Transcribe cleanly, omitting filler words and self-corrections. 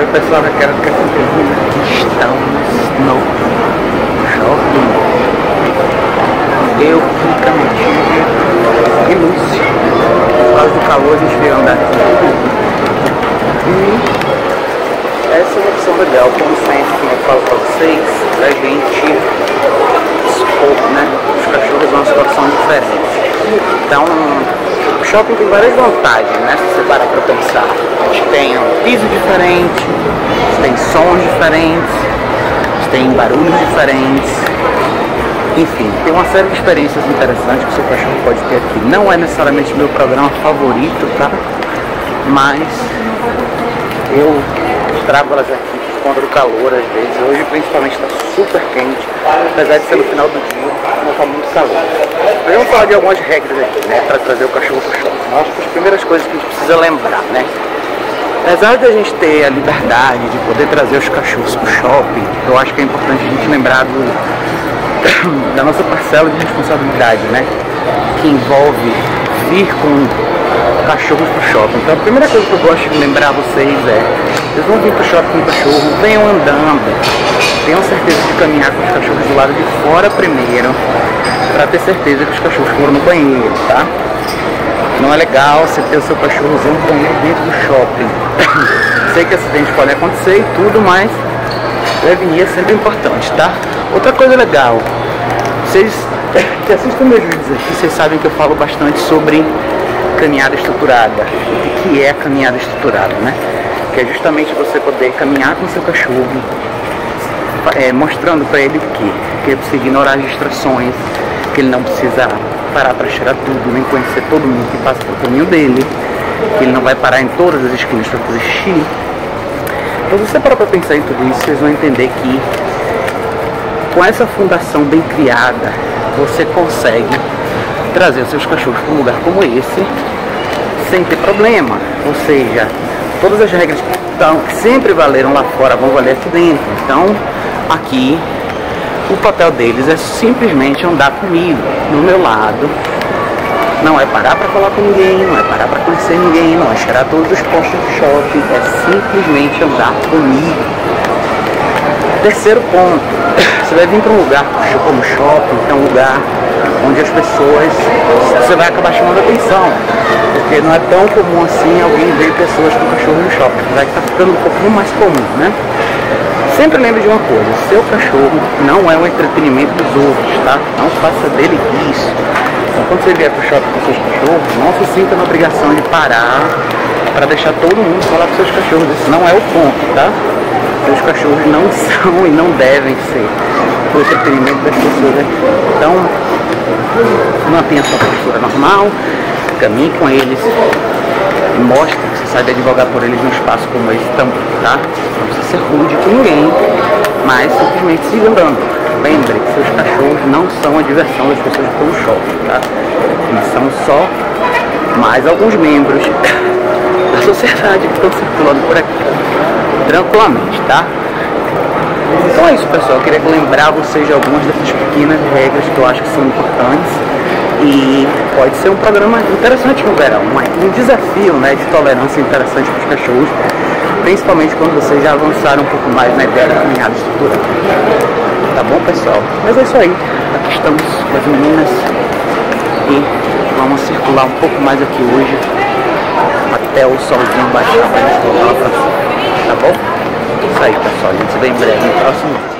pessoal, eu quero que estamos no shopping. Eu praticamente e Lúcio, por causa do calor, a gente veio andar aqui. E essa é uma opção legal, como sempre, como eu falo pra vocês, pra gente expor, né? Os cachorros numa situação diferente. Então, o shopping tem várias vantagens, né? Se você parar pra pensar. A gente tem um piso diferente, a gente tem sons diferentes, a gente tem barulhos diferentes. Enfim, tem uma série de experiências interessantes que o seu cachorro pode ter aqui. Não é necessariamente meu programa favorito, tá? Mas eu trago elas aqui por conta do calor às vezes. Hoje principalmente está super quente, apesar de ser no final do dia, não está muito calor. Mas vamos falar de algumas regras aqui, né? Para trazer o cachorro para o shopping. Acho que as primeiras coisas que a gente precisa lembrar, né? Apesar de a gente ter a liberdade de poder trazer os cachorros para o shopping, eu acho que é importante a gente lembrar da nossa parcela de responsabilidade, né? Que envolve vir com cachorros pro shopping. Então a primeira coisa que eu gosto de lembrar a vocês é: vocês vão vir pro shopping com o cachorro, venham andando, tenham certeza de caminhar com os cachorros do lado de fora primeiro, para ter certeza que os cachorros foram no banheiro, tá? Não é legal você ter o seu cachorro usando o banheiro dentro do shopping. Sei que acidentes podem acontecer e tudo, mas prevenir é sempre importante, tá? Outra coisa legal, vocês que assistem meus vídeos aqui, vocês sabem que eu falo bastante sobre caminhada estruturada. O que é a caminhada estruturada, né? Que é justamente você poder caminhar com o seu cachorro, mostrando para ele que ele precisa ignorar as distrações, que ele não precisa parar para cheirar tudo, nem conhecer todo mundo que passa pelo caminho dele, que ele não vai parar em todas as esquinas para fazer xixi. Então, se você parar para pensar em tudo isso, vocês vão entender que com essa fundação bem criada, você consegue trazer os seus cachorros para um lugar como esse sem ter problema. Ou seja, todas as regras que sempre valeram lá fora vão valer aqui dentro. Então, aqui, o papel deles é simplesmente andar comigo, no meu lado. Não é parar para falar com ninguém, não é parar para conhecer ninguém, não é cheirar todos os postos do shopping, é simplesmente andar comigo. Terceiro ponto, você vai vir para um lugar como shopping, que é um lugar onde as pessoas, você vai acabar chamando atenção, porque não é tão comum assim alguém ver pessoas com cachorro no shopping, apesar que está ficando um pouquinho mais comum, né? Sempre lembre de uma coisa: seu cachorro não é um entretenimento dos outros, tá? Não faça dele isso. Então, quando você vier para o shopping com seus cachorros, não se sinta na obrigação de parar para deixar todo mundo falar com seus cachorros. Isso não é o ponto, tá? Seus cachorros não são e não devem ser o entretenimento das pessoas aqui. Então, mantenha sua postura normal, caminhe com eles e mostre que você sabe advogar por eles num espaço como esse também, tá? Não precisa ser rude com ninguém, mas simplesmente siga andando. Lembre que seus cachorros não são a diversão das pessoas que estão no shopping, tá? Eles são só mais alguns membros da sociedade que estão circulando por aqui, tranquilamente, tá? Então é isso, pessoal. Eu queria lembrar vocês de algumas dessas pequenas regras que eu acho que são importantes. E pode ser um programa interessante no verão, um desafio, né, de tolerância interessante para os cachorros, principalmente quando vocês já avançaram um pouco mais na ideia da caminhada estruturada. Tá bom, pessoal? Mas é isso aí. Aqui estamos com as meninas e vamos circular um pouco mais aqui hoje até o solzinho baixar para a gente voltar lá pra cima. Tá bom? É isso aí, pessoal. A gente se vê em breve no próximo vídeo.